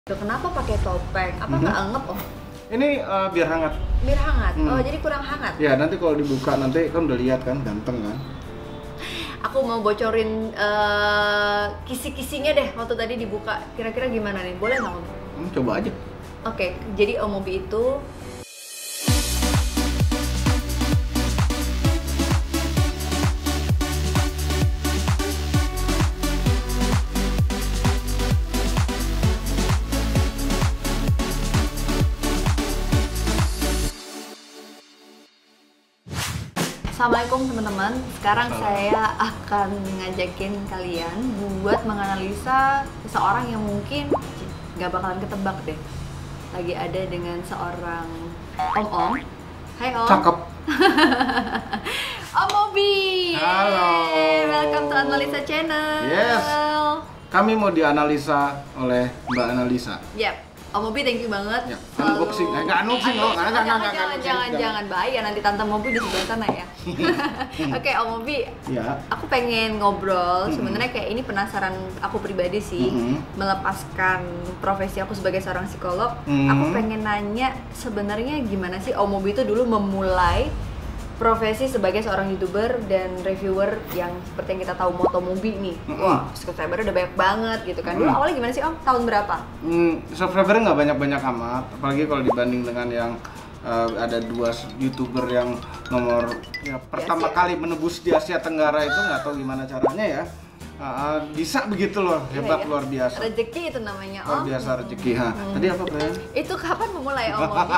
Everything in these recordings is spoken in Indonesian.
Tuh, kenapa pakai topeng? Apa nggak anget Om? Ini biar hangat. Biar hangat? Oh, jadi kurang hangat? Ya, nanti kalau dibuka nanti kan udah lihat kan, ganteng kan. Aku mau bocorin kisi-kisinya deh waktu tadi dibuka. Kira-kira gimana nih? Boleh nggak Om? Coba aja. Oke, jadi Om Mobi itu Assalamualaikum teman-teman. Sekarang saya akan ngajakin kalian buat menganalisa seseorang yang mungkin nggak bakalan ketebak deh. Lagi ada dengan seorang Om. Hai Om. Cakep. Om Mobi. Halo. Welcome to Analisa Channel. Yes. Kami mau dianalisa oleh Mbak Analisa. Yap. Om Mobi, thank you banget. Ya, unboxing. Nggak unboxing loh, jangan bahaya nanti Tante Mobi di sebelah sana ya. Oke, Om Mobi. Ya. Aku pengen ngobrol. Sebenarnya kayak ini penasaran aku pribadi sih, melepaskan profesi aku sebagai seorang psikolog. Aku pengen nanya sebenarnya gimana sih Om Mobi itu dulu memulai profesi sebagai seorang YouTuber dan reviewer yang seperti yang kita tahu Motomobi nih. Wah, subscriber udah banyak banget gitu kan. Dulu awalnya gimana sih Om? Tahun berapa? Subscriber nggak banyak-banyak amat, apalagi kalau dibanding dengan yang ada dua YouTuber yang nomor pertama kali menembus di Asia Tenggara itu, nggak tahu gimana caranya ya. Bisa begitu loh, hebat, luar biasa. Rezeki itu namanya Om. Luar biasa rezeki. Tadi apa Brian? Itu kapan memulai Om Mobi?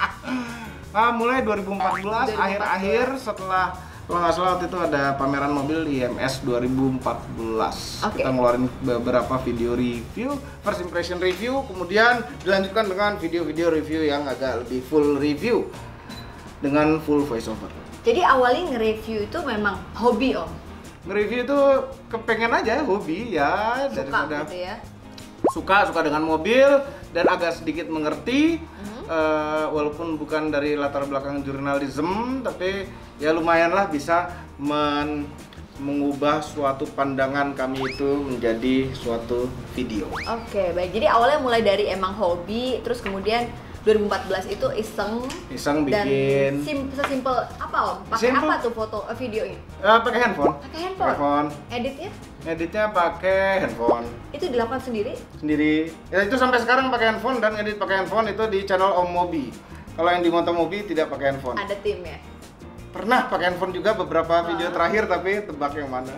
Mulai 2014 akhir-akhir, setelah kalau nggak salah waktu itu ada pameran mobil IMS 2014. Kita ngeluarin beberapa video review, first impression review, kemudian dilanjutkan dengan video-video review yang agak lebih full review dengan full voiceover. Jadi awalnya nge-review itu memang hobi Om? Nge-review itu kepengen aja, hobi ya. Suka gitu ya? Suka dengan mobil dan agak sedikit mengerti. Walaupun bukan dari latar belakang jurnalisme, tapi ya lumayanlah bisa mengubah suatu pandangan kami itu menjadi suatu video. Oke, baik. Jadi awalnya mulai dari emang hobi, terus kemudian 2014 itu iseng bikin. Dan sesimpel apa Om? Pakai apa tuh foto videonya? Pakai handphone. Pakai handphone. Editnya pakai handphone. Itu dilakukan sendiri? Sendiri. Ya itu sampai sekarang pakai handphone, dan edit pakai handphone itu di channel Om Mobi. Kalau yang di Motomobi tidak pakai handphone. Ada tim ya? Pernah pakai handphone juga beberapa video terakhir, tapi tebak yang mana.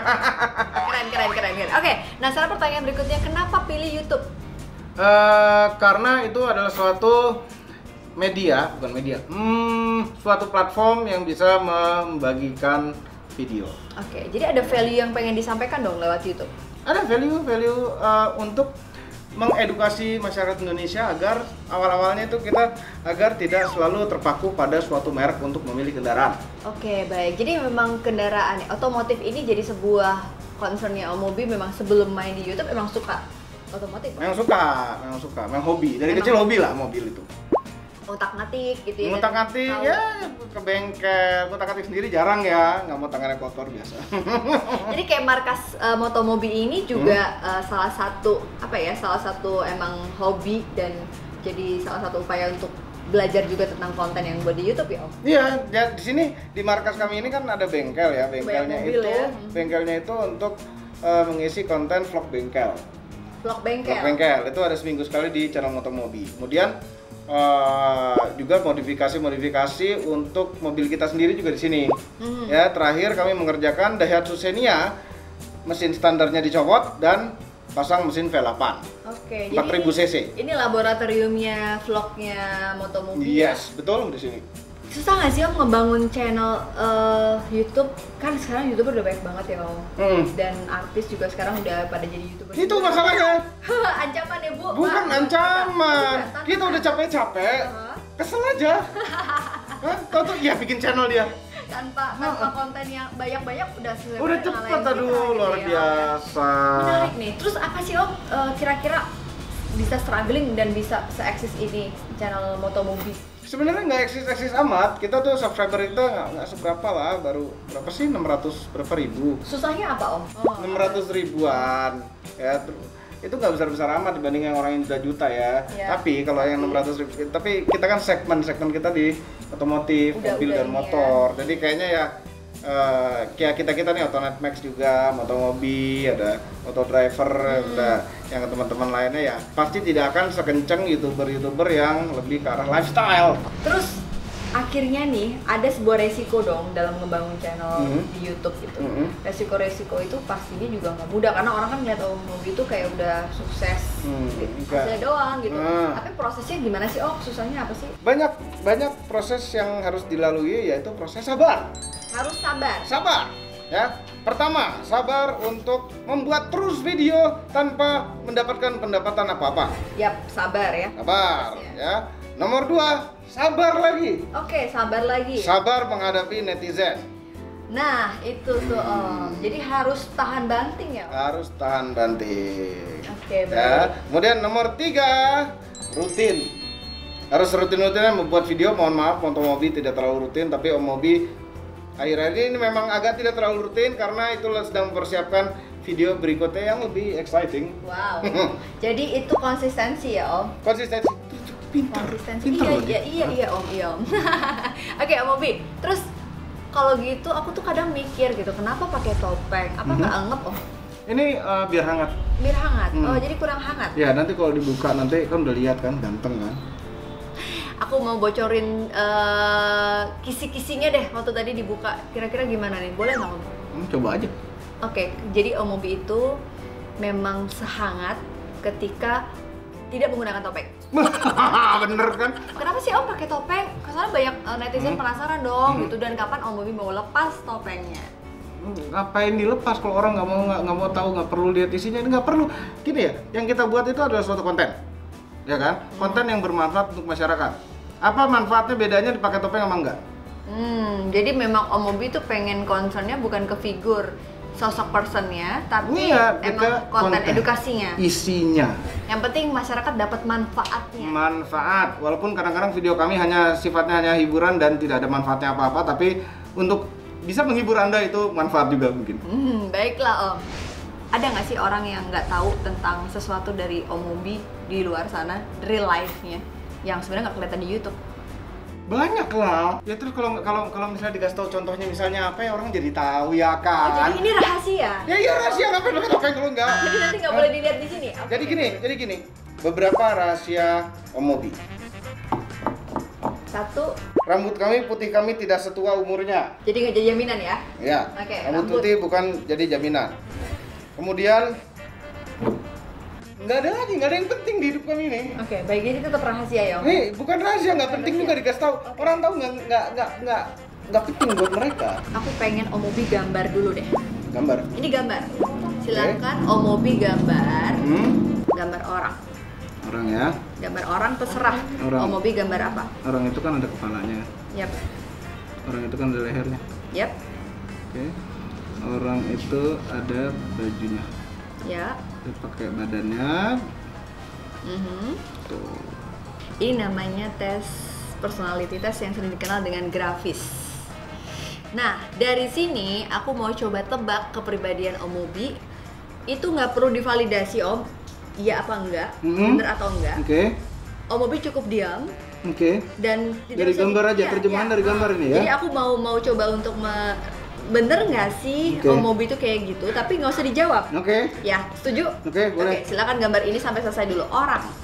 Keren. Oke, nah sekarang pertanyaan berikutnya, kenapa pilih YouTube? Karena itu adalah suatu media, suatu platform yang bisa membagikan video. Oke, jadi ada value yang pengen disampaikan dong lewat YouTube? Ada value untuk mengedukasi masyarakat Indonesia agar awal-awalnya itu kita agar tidak selalu terpaku pada suatu merek untuk memilih kendaraan. Oke, baik. Jadi memang kendaraan otomotif ini jadi sebuah concernnya Om Mobi. Memang sebelum main di YouTube emang suka otomotif? Memang suka, memang hobi. Dari kecil hobi lah mobil itu. Ngutak-ngatik gitu ya? Ngutak-ngatik ya, ke bengkel. Ngutak-ngatik sendiri jarang ya, nggak mau tangannya kotor biasa. Jadi kayak markas Motomobi ini juga salah satu emang hobi dan jadi salah satu upaya untuk belajar juga tentang konten yang buat di YouTube ya Om? Iya, di sini di markas kami ini kan ada bengkel ya, bengkelnya itu untuk mengisi konten vlog bengkel. Vlog bengkel itu ada seminggu sekali di channel Motomobi. Kemudian juga modifikasi untuk mobil kita sendiri juga di sini. Ya, terakhir kami mengerjakan Daihatsu Xenia, mesin standarnya dicopot dan pasang mesin V8. Oke, 4000 cc. Ini laboratoriumnya vlognya Motomobi. Yes, betul di sini. Susah nggak sih Om ngebangun channel YouTube? Kan sekarang YouTuber udah banyak banget ya Om. Dan artis juga sekarang udah pada jadi YouTuber. Itu masalahnya. Ancaman ya Bu? Bukan ancaman. Kita udah capek-capek. Kesel aja. Tahu tuh ya bikin channel dia. Tanpa konten yang banyak-banyak udah cepet, aduh luar biasa. Menarik nih. Terus apa sih Om kira-kira bisa struggling dan bisa se-eksis ini channel Motomobi? Sebenarnya nggak eksis amat, kita tuh subscriber kita nggak seberapa lah, baru berapa sih, 600 berapa ribu. Susahnya apa Om? 600 ribuan ya. itu nggak besar-besar amat dibanding yang orang yang juta-juta ya. Tapi kalau yang 600.000, tapi kita kan segmen kita di otomotif, mobil dan motor. Jadi kayaknya ya kayak kita nih Autonet Max juga, Motomobi, ada Auto Driver, ada yang teman-teman lainnya ya pasti tidak akan sekencang youtuber yang lebih ke arah lifestyle. Terus akhirnya nih ada sebuah resiko dong dalam membangun channel di YouTube gitu. Resiko-resiko itu pastinya juga nggak mudah karena orang kan ngeliat Mobi itu kayak udah sukses, hasilnya doang gitu. Tapi prosesnya gimana sih? Susahnya apa sih? Banyak proses yang harus dilalui, yaitu proses sabar. Harus sabar. Sabar, ya. Pertama, sabar untuk membuat terus video tanpa mendapatkan pendapatan apa-apa. Yap, sabar ya. Sabar, ya. Nomor 2, sabar lagi. Oke, sabar lagi. Sabar menghadapi netizen. Nah, itu tuh Om. Jadi harus tahan banting ya? Harus tahan banting. Oke, baik. Ya. Kemudian nomor 3, rutin. Harus rutin-rutinnya membuat video. Mohon maaf, Motomobi tidak terlalu rutin, tapi Om Mobi akhir-akhir ini memang agak tidak terlalu rutin karena itu sedang mempersiapkan video berikutnya yang lebih exciting. Wow. Jadi itu konsistensi ya Om? Konsistensi. Pintar. Iya Om. Oke Om Mobi. Terus kalau gitu aku tuh kadang mikir gitu, kenapa pakai topeng? Apa nggak anget Om? Ini biar hangat. Biar hangat. Oh, jadi kurang hangat. Ya, nanti kalau dibuka nanti kan udah lihat kan, ganteng kan. Aku mau bocorin kisi-kisinya deh waktu tadi dibuka. Kira-kira gimana nih? Boleh nggak Om? Coba aja. Oke, jadi Om Mobi itu memang sehangat ketika tidak menggunakan topeng. Bener kan? Kenapa sih Om pakai topeng? Soalnya banyak netizen penasaran dong gitu, dan kapan Om Mobi mau lepas topengnya? Ngapain dilepas kalau orang nggak mau tahu, nggak perlu lihat isinya, nggak perlu. Gini ya, yang kita buat itu adalah suatu konten, ya kan? Konten yang bermanfaat untuk masyarakat. Apa manfaatnya, bedanya dipakai topeng sama enggak? Jadi memang Om Mobi tuh pengen concernnya bukan ke figur sosok personnya, tapi emang konten edukasinya, isinya. Yang penting masyarakat dapat manfaatnya. Manfaat, walaupun kadang-kadang video kami hanya sifatnya hanya hiburan dan tidak ada manfaatnya apa-apa, tapi untuk bisa menghibur Anda itu manfaat juga mungkin. Baiklah Om. Ada nggak sih orang yang nggak tahu tentang sesuatu dari Om Mobi di luar sana, real life-nya, yang sebenarnya nggak kelihatan di YouTube? Banyak lah. Ya terus kalau misalnya dikasih tahu contohnya misalnya apa ya, orang jadi tahu ya kan. Jadi ini rahasia. Ya iya rahasia, ngapain pakai topeng kalau enggak? Jadi nanti nggak boleh dilihat di sini. Okay. Jadi gini. Beberapa rahasia Om Mobi. 1. Rambut kami, putih kami tidak setua umurnya. Jadi nggak jadi jaminan ya? Ya. Oke, rambut putih bukan jadi jaminan. Kemudian nggak ada yang penting di hidup kami ini. Oke, baik, ini tetap rahasia ya Om? Nih, bukan rahasia, nggak penting juga dikasih tahu. Okay. Orang tahu nggak penting buat mereka. Aku pengen Om Mobi gambar dulu deh. Gambar? Ini gambar. Silakan Om Mobi gambar. Gambar orang. Orang ya? Gambar orang terserah. Om Mobi gambar apa? Orang itu kan ada kepalanya. Yap. Orang itu kan ada lehernya. Yap. Oke. Orang itu ada bajunya. Ya. Dia pakai badannya. Tuh. Ini namanya tes personality test yang sering dikenal dengan grafis. Nah, dari sini aku mau coba tebak kepribadian Om Mobi. Itu nggak perlu divalidasi Om, iya apa enggak, bener atau enggak. Oke. Om Mobi cukup diam. Oke. Dan dari gambar aja, terjemahan dari gambar ini ya. Jadi aku mau coba untuk bener nggak sih Om Mobi itu kayak gitu, tapi nggak usah dijawab. Oke. Ya, setuju? Oke, boleh. Oke, silakan gambar ini sampai selesai dulu. Orang.